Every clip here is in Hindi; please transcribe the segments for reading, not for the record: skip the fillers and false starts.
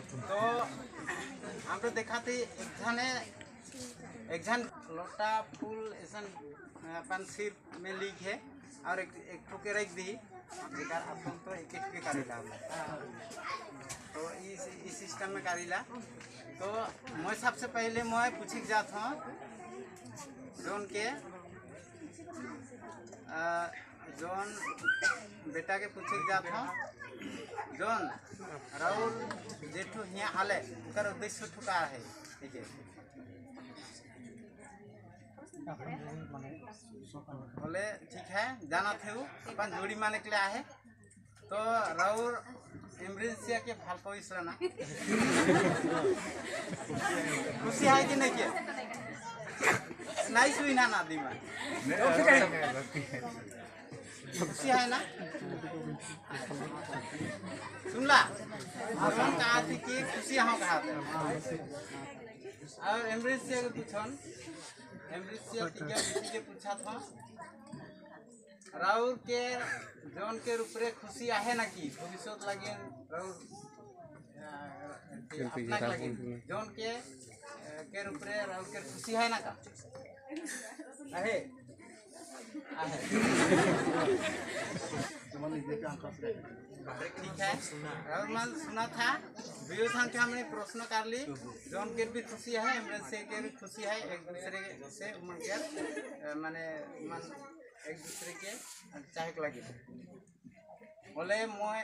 तो हम तो देखा थी एक जन लोटा फूल ऐसा अपन सिर में लीक है और एक ठोके रख दी बेकार अपन तो एक के करेला तो इस सिस्टम में करेला। तो मैं सबसे पहले मैं पूछी जात हूँ जोन के जोन बेटा के पूछे जात हूँ जोन राहुल जेठू यहाँ आले उनका उद्देश्य ठुका है ठीक है बोले ठीक है जाना थे वो अपन जोड़ी माने के लिए आए तो राहुल एम्ब्रेसिया के भाल को इसरा ना खुशी है कि नहीं के नाइस हुई ना नादी में खुशी है ना सुनला हम कहा थी कि खुशी हम कहा थे और एम्ब्रेसिया के पूछन एम्ब्रेसिया के पूछा था राहुल के जोन के ऊपर खुशी आहे ना कि भविष्य लगे राहुल अपना लगे जोन के ऊपर राहुल के खुशी है ना का आहे आहे ठीक है राहुल मान सुना था वियोधन के हमने प्रश्न कर ली जोन के भी खुशी है एम्ब्रेसिया के भी खुशी है एक दूसरे से मन के माने मन एक दूसरे के चाहे लगे बोले मैं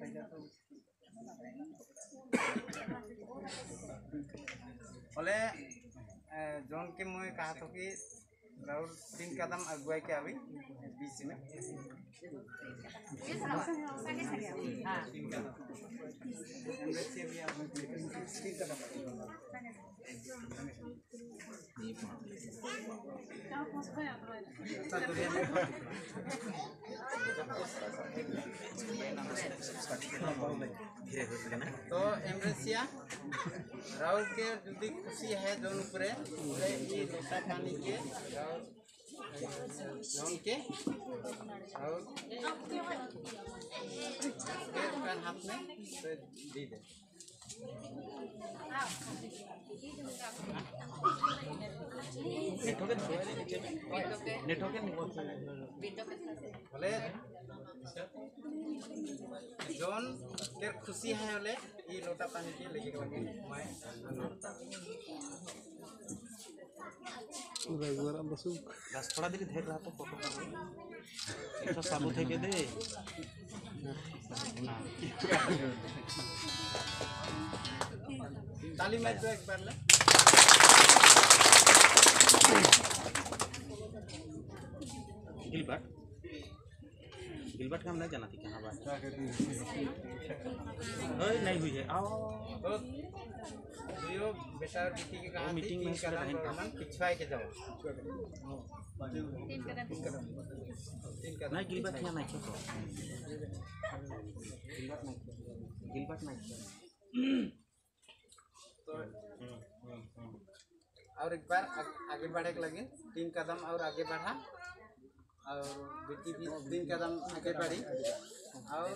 बोले जोन के मैं कहा था कि राहुल 3 कदम अगुवाई के अभी बीच में 3 कदम तो एम्ब्रेसिया राहुल के जुदी खुशी है जोन ऊपरे बोले ये लोटा पानी के जोन के राहुल के हाथ में तो दे दे बोले जोन के खुशी है बोले ये लोटा पानी के लेके लगे बस थोड़ा देर धैर्य रहा तो फोटो एक साबुत है के दे ताली मैच दो एक बार ले गिलबर्ट का हम नहीं जाना थी कहाँ बात नहीं हुई है आओ तो यो बेटा बेटी के कहा मीटिंग में कर पिछवाए के जाओ 3 कदम नहीं गिलबर्ट यहाँ नहीं खेलो गिलबर्ट नहीं तो और एक बार आगे बढ़े के लगे 3 कदम और आगे बढ़ा और बेटी भी 3 कदम आगे बढ़ी और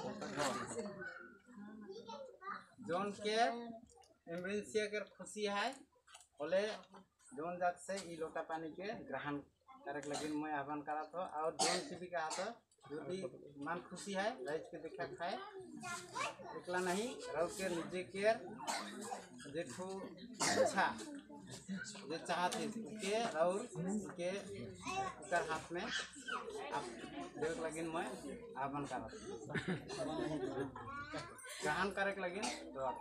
जोन के एम्ब्रेसिया के खुशी है बोले जोन जात से ई लोटा पानी के ग्रहण करके लगे मैं आह्वान करा था और जोन की भी कहा था जो भी मन खुशी है राइज के देखा खाए इकला नहीं राहुल के निजे के जेठू अच्छा जो चाहते के राहुल के उकर हाथ में आप देख लगिन मैं आह्वान करा ग्रहण करे के लगिन तो आप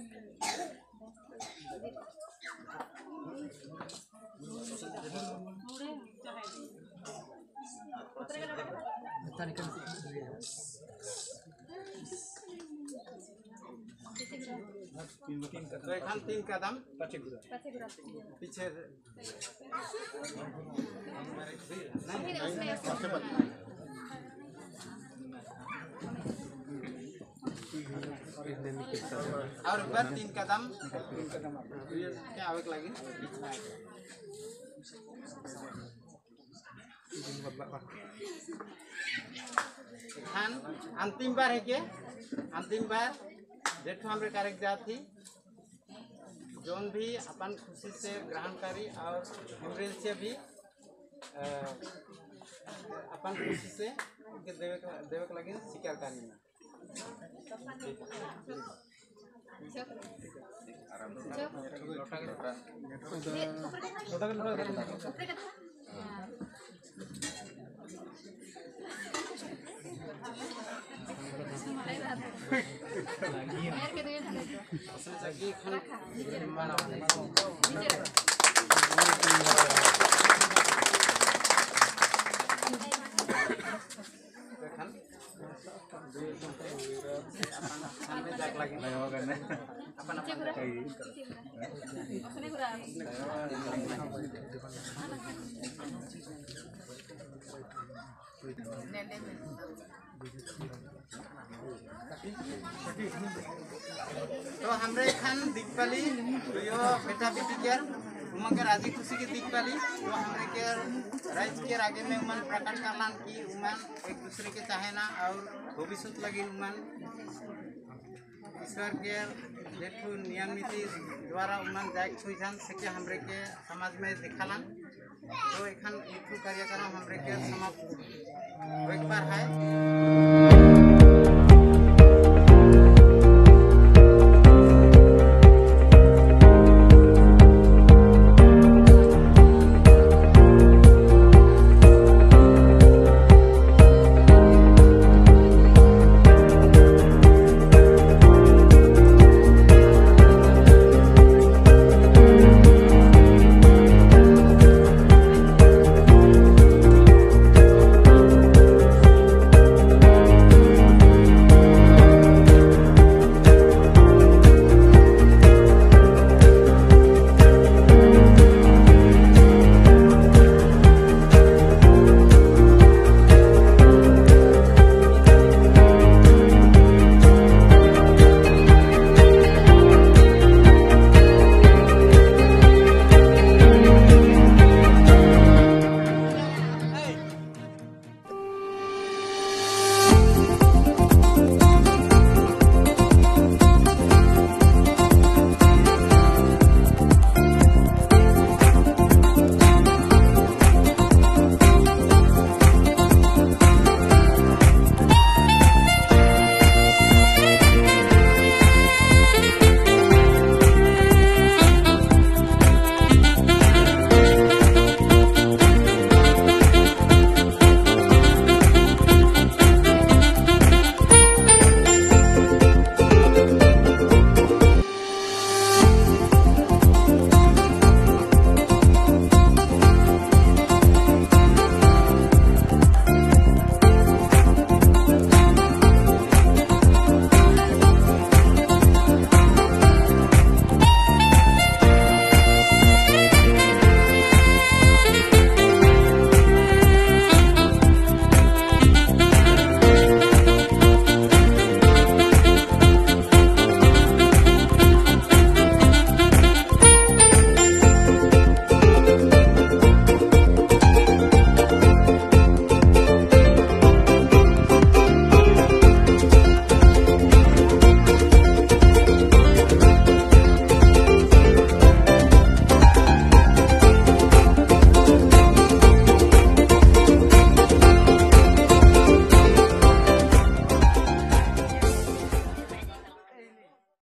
तो एक 3 कदम पीछे और एक बार 3 कदम क्या आवे लगी अंतिम बार है के अंतिम बार जेठो हमरे कारक जाती जोन भी अपन खुशी से ग्रहण करी और एम्ब्रेल से भी अपन खुशी से के देवे के लगे स्वीकार करी ना तो हमरे खान दिखपाली तो यो बेटा बेटी के उमंग के राजी खुशी की दिखपाली तो हमरे के राइज के आगे में उमन प्रकट करलान की उमन एक दूसरे के चाहे ना और भविष्य लगी उमन ईश्वर के जेठू नियम नीति द्वारा उमन जाग सुझान से हमरे के समाज में दिखालन तो एखन इठू कार्यक्रम हमरे के समाप्त एक बार है।